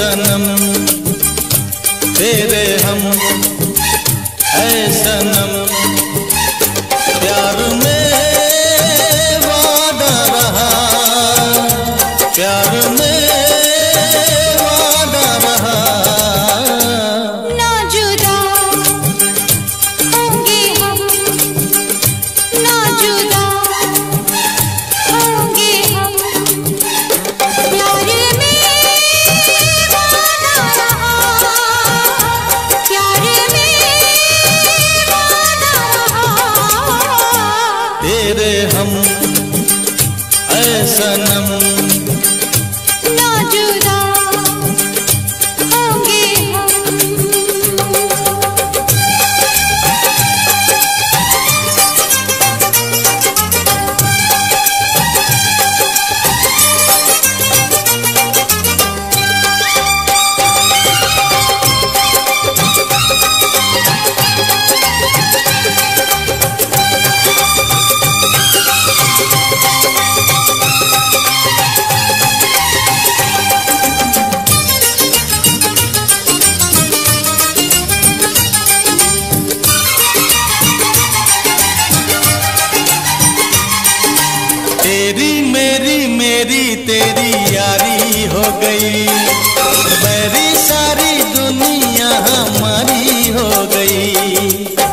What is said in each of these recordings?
सनम तेरे हम ऐ सनम, प्यार में वादा रहा, प्यार में वादा रहा। ना जुदा होंगे हम, ना जुदा होंगे हम, प्यार में वादा रहा, प्यार में वादा रहा। तेरे हम ऐ सनम, ना जुदा होंगे हम। तेरी मेरी मेरी तेरी यारी हो गई, मेरी सारी दुनिया हमारी हो गई।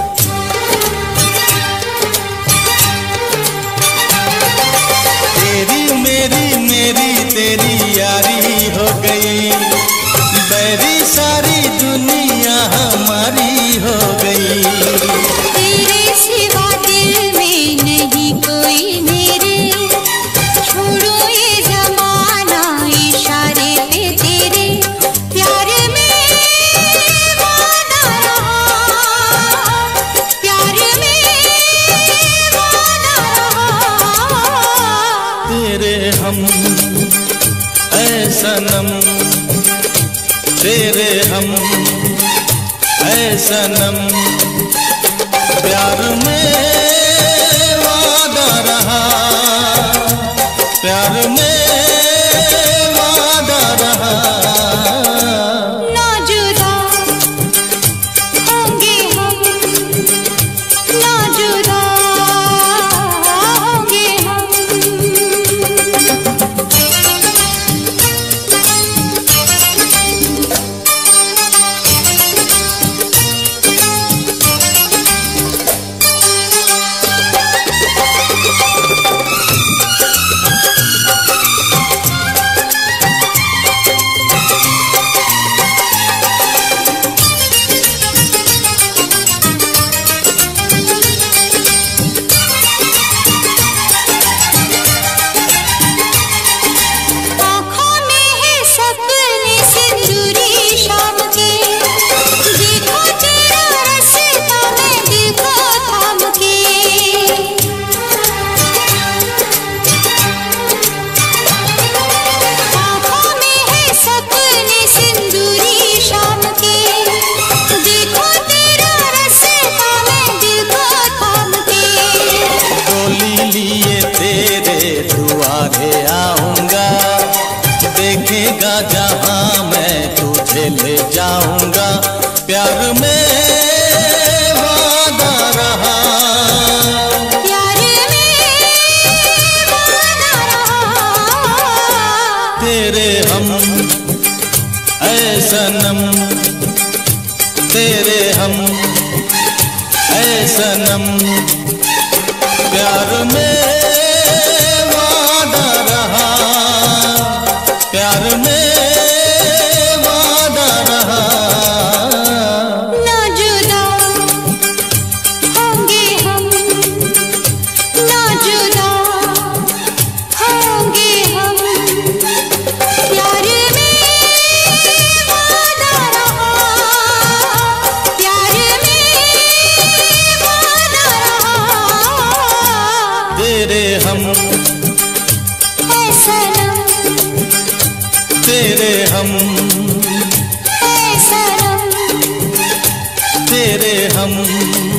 तेरी मेरी मेरी तेरी यारी हो गई, मेरी सारी दुनिया हमारी हो गई। तेरे सिवा दिल में नहीं कोई मेरे, छोड़ो ये जमाना इशारे पे तेरे, प्यार में वादा रहा, प्यार में वादा रहा। तेरे हम ऐ सनम, तेरे हम ऐ सनम, प्यार में वादा रहा, प्यार में वादा रहा। ना जुदा होंगे हम, ना जुदा होंगे हम। आँखों में है सपने सिंदूरी शाम के, देखो तेरा रास्ता मैं दिल को थाम के। आँखों में है सपने सिंदूरी शाम के, देखो तेरा रास्ता मैं दिल को थाम के। डोली लिए तेरे दुआरे आऊंगा, देखेगा जहां मैं तुझे ले जाऊंगा। प्यार में वादा रहा, प्यार में वादा रहा। तेरे हम ऐ सनम, तेरे हम ऐ सनम, प्यार में वादा रहा, प्यार में वादा रहा। ना जुदा होंगे हम, ना जुदा होंगे हम, प्यार में वादा रहा, प्यार में वादा रहा। तेरे हम ऐ सनम, तेरे हम ऐ सनम, तेरे हम